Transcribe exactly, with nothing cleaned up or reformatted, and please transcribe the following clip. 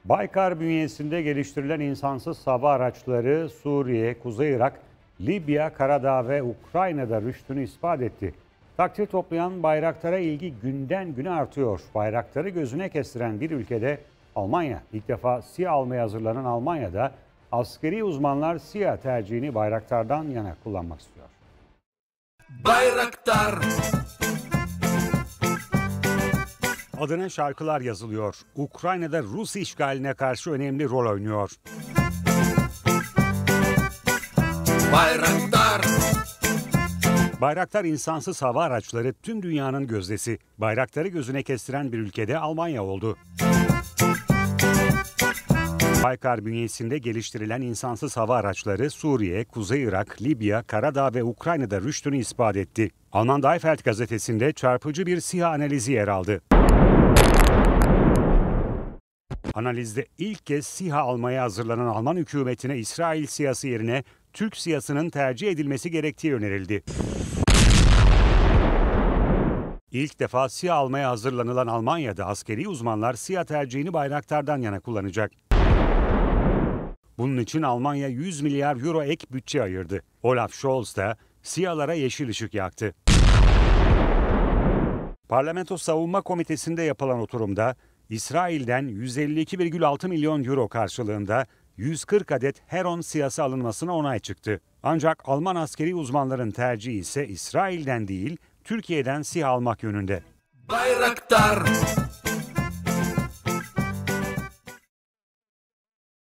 Baykar bünyesinde geliştirilen insansız hava araçları Suriye, Kuzey Irak, Libya, Karadağ ve Ukrayna'da rüştünü ispat etti. Takdir toplayan Bayraktar'a ilgi günden güne artıyor. Bayraktar'ı gözüne kestiren bir ülkede Almanya. İlk defa SİHA almaya hazırlanan Almanya'da askeri uzmanlar SİHA tercihini Bayraktar'dan yana kullanmak istiyor. Bayraktar. Adına şarkılar yazılıyor. Ukrayna'da Rus işgaline karşı önemli rol oynuyor. Bayraktar. Bayraktar insansız hava araçları tüm dünyanın gözdesi. Bayraktar'ı gözüne kestiren bir ülkede Almanya oldu. Baykar bünyesinde geliştirilen insansız hava araçları Suriye, Kuzey Irak, Libya, Karadağ ve Ukrayna'da rüştünü ispat etti. Alman Die Welt gazetesinde çarpıcı bir SİHA analizi yer aldı. Analizde ilk kez SİHA almaya hazırlanan Alman hükümetine İsrail SİHA'sı yerine Türk SİHA'sının tercih edilmesi gerektiği önerildi. İlk defa SİHA almaya hazırlanılan Almanya'da askeri uzmanlar SİHA tercihini Bayraktar'dan yana kullanacak. Bunun için Almanya yüz milyar euro ek bütçe ayırdı. Olaf Scholz da SİHA'lara yeşil ışık yaktı. Parlamento Savunma Komitesi'nde yapılan oturumda İsrail'den yüz elli iki virgül altı milyon euro karşılığında yüz kırk adet Heron SİHA'sı alınmasına onay çıktı. Ancak Alman askeri uzmanların tercihi ise İsrail'den değil, Türkiye'den SİHA almak yönünde. Bayraktar.